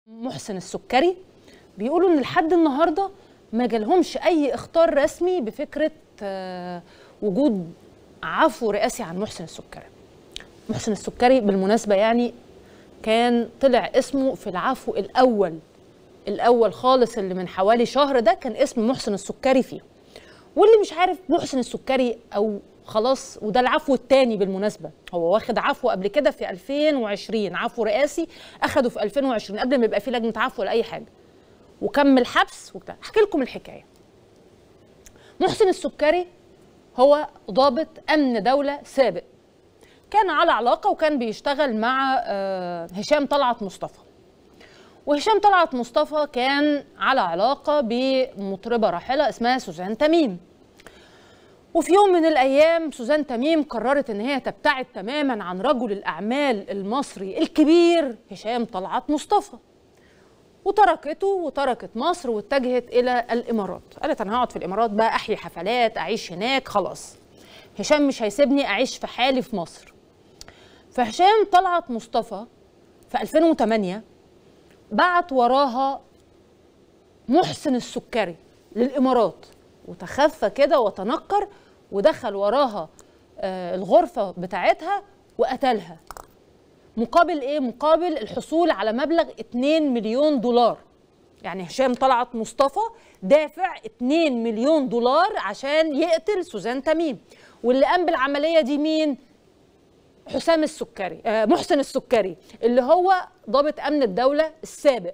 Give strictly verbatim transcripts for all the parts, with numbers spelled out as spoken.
محسن السكري بيقولوا ان لحد النهارده ما جالهمش اي اخطار رسمي بفكره وجود عفو رئاسي عن محسن السكري. محسن السكري بالمناسبه يعني كان طلع اسمه في العفو الاول الاول خالص اللي من حوالي شهر، ده كان اسم محسن السكري فيه. واللي مش عارف محسن السكري او خلاص، وده العفو الثاني بالمناسبه، هو واخد عفو قبل كده في ألفين وعشرين، عفو رئاسي اخده في ألفين وعشرين قبل ما يبقى في لجنه عفو ولا اي حاجه، وكمل حبس وبتاع. احكي لكم الحكايه. محسن السكري هو ضابط امن دوله سابق، كان على علاقه وكان بيشتغل مع هشام طلعت مصطفى. وهشام طلعت مصطفى كان على علاقه بمطربه راحله اسمها سوزان تميم. وفي يوم من الايام سوزان تميم قررت ان هي تبتعد تماما عن رجل الاعمال المصري الكبير هشام طلعت مصطفى، وتركته وتركت مصر واتجهت الى الامارات. قالت انا هقعد في الامارات بقى، احيي حفلات، اعيش هناك، خلاص هشام مش هيسيبني اعيش في حالي في مصر. فهشام طلعت مصطفى في ألفين وثمانية بعت وراها محسن السكري للامارات، وتخفى كده وتنكر ودخل وراها آه الغرفه بتاعتها وقتلها. مقابل ايه؟ مقابل الحصول على مبلغ اتنين مليون دولار. يعني هشام طلعت مصطفى دافع اتنين مليون دولار عشان يقتل سوزان تميم. واللي قام بالعمليه دي مين؟ حسام السكري، آه محسن السكري اللي هو ضابط امن الدوله السابق.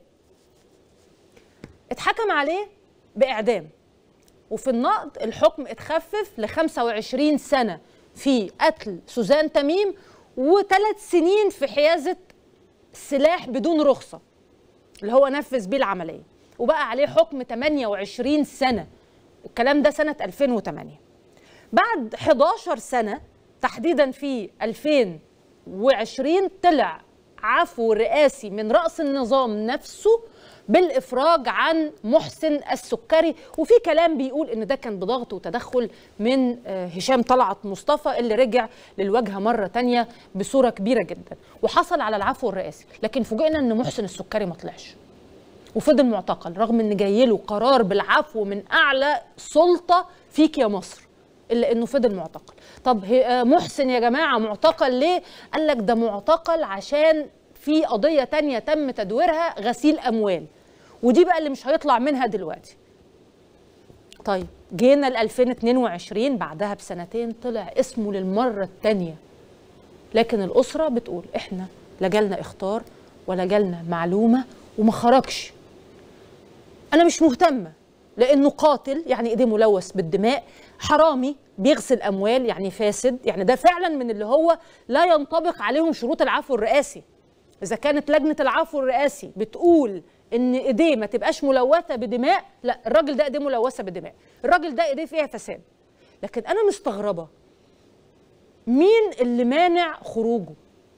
اتحكم عليه باعدام، وفي النقض الحكم اتخفف ل خمسة وعشرين سنة في قتل سوزان تميم، وثلاث سنين في حيازة سلاح بدون رخصة اللي هو نفذ بيه العملية، وبقى عليه حكم ثمانية وعشرين سنة. الكلام ده سنة ألفين وثمانية. بعد حداشر سنة تحديدا في ألفين وعشرين طلع عفو رئاسي من رأس النظام نفسه بالإفراج عن محسن السكري. وفي كلام بيقول إن ده كان بضغط وتدخل من هشام طلعت مصطفى اللي رجع للواجهة مرة تانية بصورة كبيرة جدا وحصل على العفو الرئاسي. لكن فوجئنا إن محسن السكري ما طلعش وفضل معتقل رغم إن جاي له قرار بالعفو من أعلى سلطة فيك يا مصر، إلا إنه فضل معتقل. طب محسن يا جماعة معتقل ليه؟ قال لك ده معتقل عشان في قضية تانية تم تدويرها غسيل أموال، ودي بقى اللي مش هيطلع منها دلوقتي. طيب جينا ل ألفين واثنين وعشرين بعدها بسنتين طلع اسمه للمرة التانية، لكن الأسرة بتقول إحنا لا جالنا إخطار ولا جالنا معلومة وما خرجش. أنا مش مهتمة لأنه قاتل، يعني إيديه ملوث بالدماء، حرامي بيغسل أموال، يعني فاسد، يعني ده فعلا من اللي هو لا ينطبق عليهم شروط العفو الرئاسي. إذا كانت لجنة العفو الرئاسي بتقول إن إيديه ما تبقاش ملوثة بدماء، لا، الراجل ده إيديه ملوثة بدماء، الراجل ده إيديه فيها فساد. لكن أنا مستغربة مين اللي مانع خروجه؟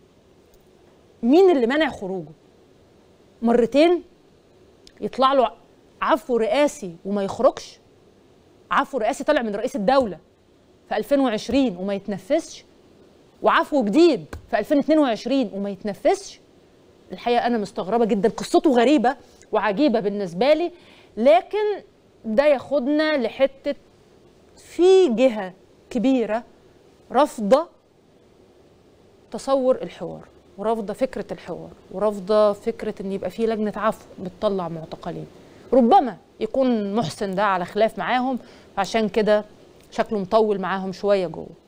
مين اللي مانع خروجه؟ مرتين يطلع له عفو رئاسي وما يخرجش؟ عفو رئاسي طلع من رئيس الدولة في ألفين وعشرين وما يتنفذش، وعفو جديد في ألفين واثنين وعشرين وما يتنفذش. الحقيقة أنا مستغربة جدا، قصته غريبة وعجيبة بالنسبة لي. لكن ده ياخدنا لحتة في جهة كبيرة رافضة تصور الحوار، ورافضة فكرة الحوار، ورافضة فكرة إن يبقى في لجنة عفو بتطلع معتقلين. ربما يكون محسن ده على خلاف معاهم، عشان كده شكله مطول معاهم شوية جوه.